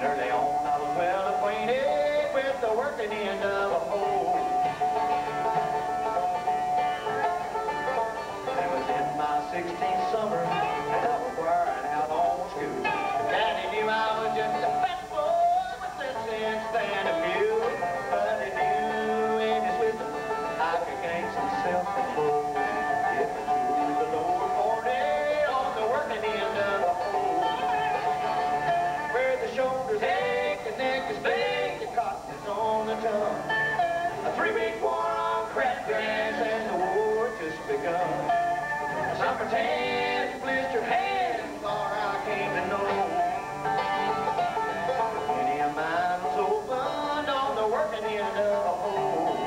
Early on, I was well acquainted with the working end of a hoe. It was in my 16th summer, and I was wearing out on school. Daddy knew I was just a fat boy with less sense than a mule, but he knew in his wisdom I could gain some self-control. If I drew the lower 40 on the working end of a hoe, where the shoulders ache, the neck is big, the cotton is on the tongue. A 3-week war on crabgrass and the war just begun. Summer tan, blistered hands, all I came to know. Any of mine was opened on the working end of a hoe.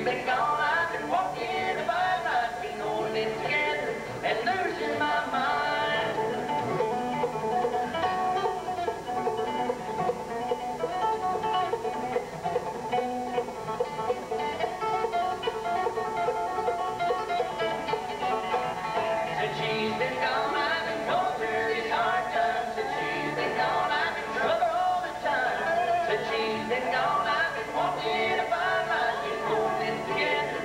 been gone, I've been walking about night, been holding it together and losing my mind. Since she's been gone, I've been going through these hard times. Since she's been gone, I've been trouble all the time. Since she's been gone, I've been walking about life, been holding it together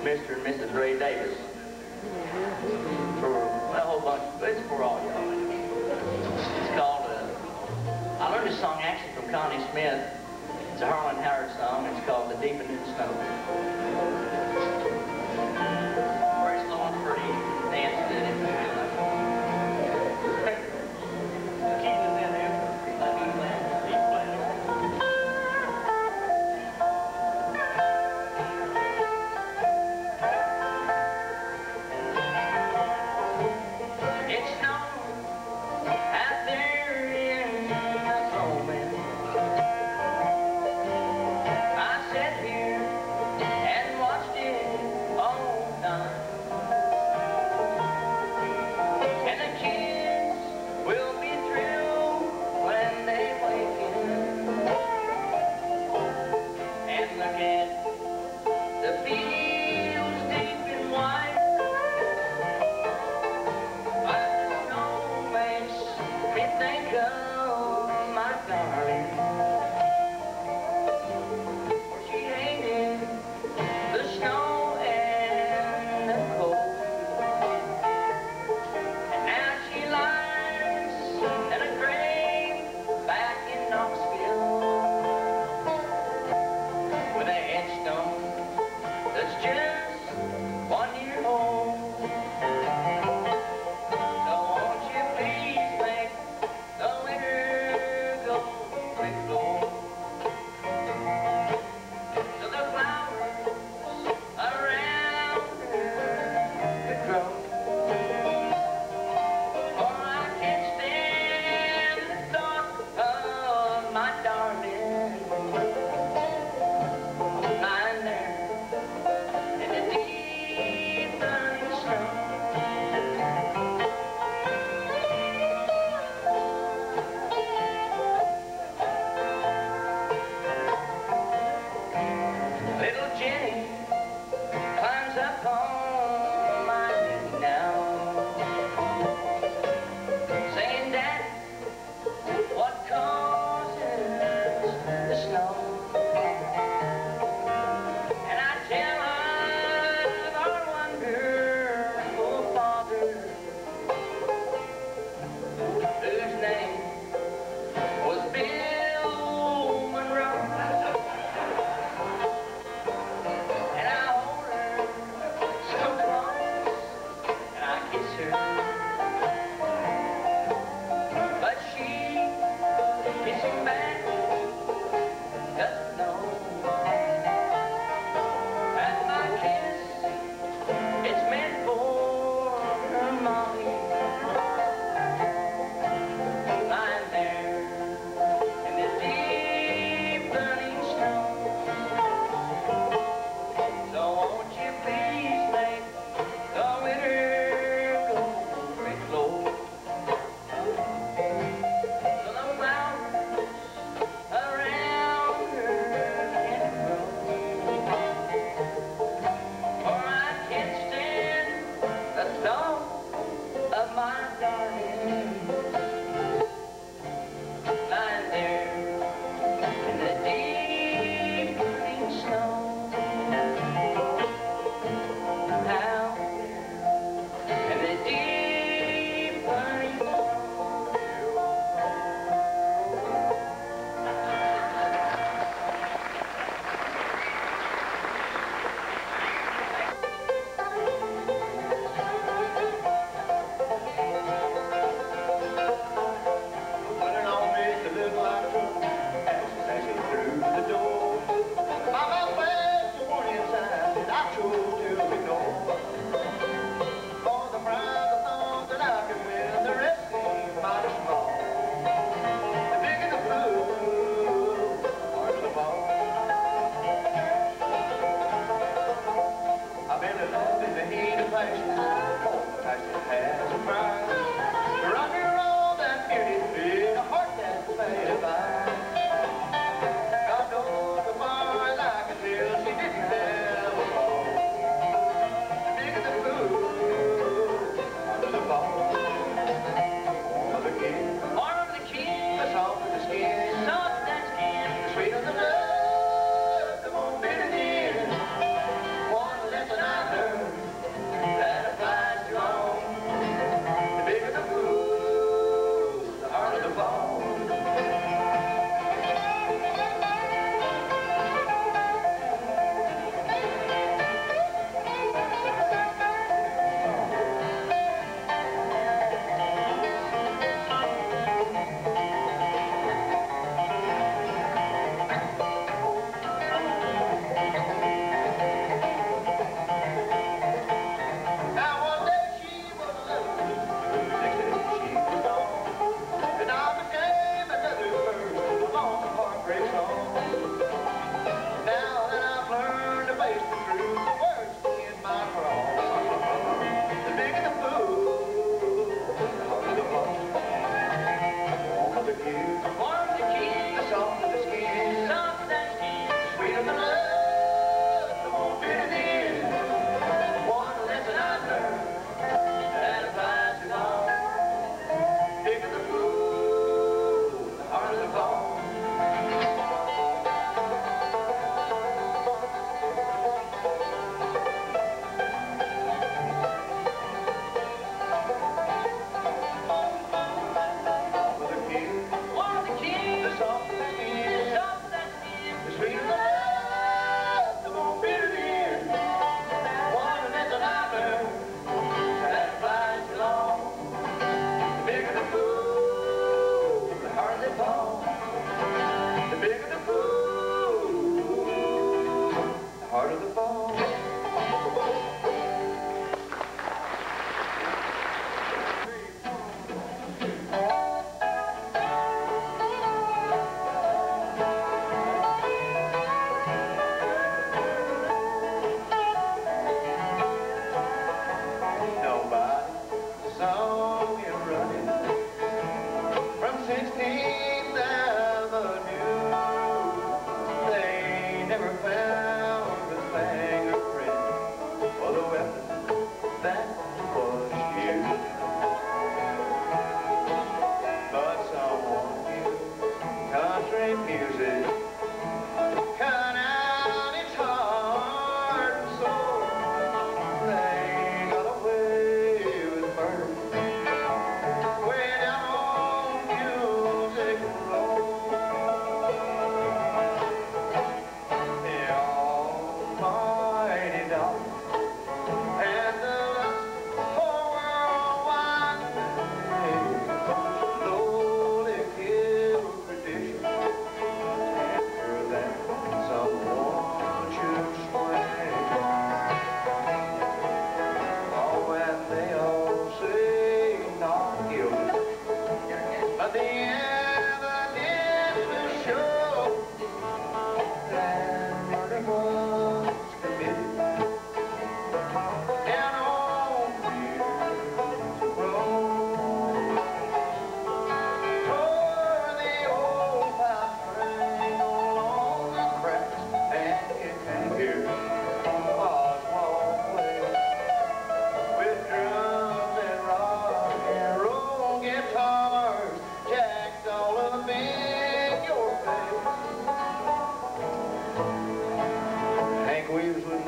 Mr. and Mrs. Ray Davis. For well, a whole bunch, but it's for all y'all. It's called, I learned this song actually from Connie Smith. It's a Harlan Howard song. It's called The Deepening Snow. Very slow and pretty. Dance to it if you feel like it. Keep it in there. Let me play. Keep playing. It snowed out there in the Coleman. I sat here and watched it all night. And the kids will be through when they waken. And look at the fields deep in white. But the snow makes me think of my darling. For she hated the snow and the cold. And now she lies in a grave back in Knoxville with a headstone that's just 1 year old. So won't you please make the winter go quick slow, so the flowers around her could grow. For I can't stand the thought of my darling lying there in the deep burning snow. Little Jenny climbs up on my knee now, saying, "Daddy, what causes the snow?" And I tell her of our wonderful father, whose name was Bill Monroe. And I hold her so close, and I kiss her, but she kissing back doesn't know that my kiss, it's meant for her mommy, lying there in the deep burning snow. So won't you please make the winter go quick slow, so the flowers around her can grow. For I can't stand the thought of my darling lying there in the deep burning snow. Out there in the deep burning snow. When an old maid that looked like trouble as she passed through the door, my mouth went to one inside and I chose to ignore. For the prize I thought that I could win, the rest seemed mighty small. The bigger the blue, the harder the ball. I've been in love in the heat of passion, oh, passion has a prize. To rock and roll that beauty big, a heart that's made of iron. God knows as far as I can tell, she didn't ever fall. The bigger the blue, the harder the ball. Warm of the kin, the soft of the skin, the sweet of the love, come on, bid again. One lesson I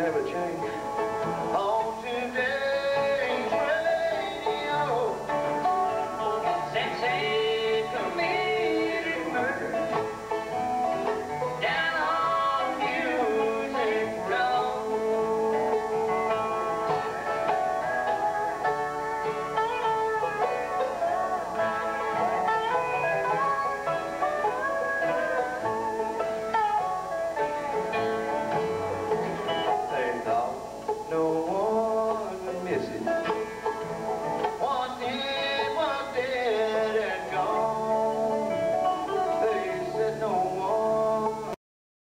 never change.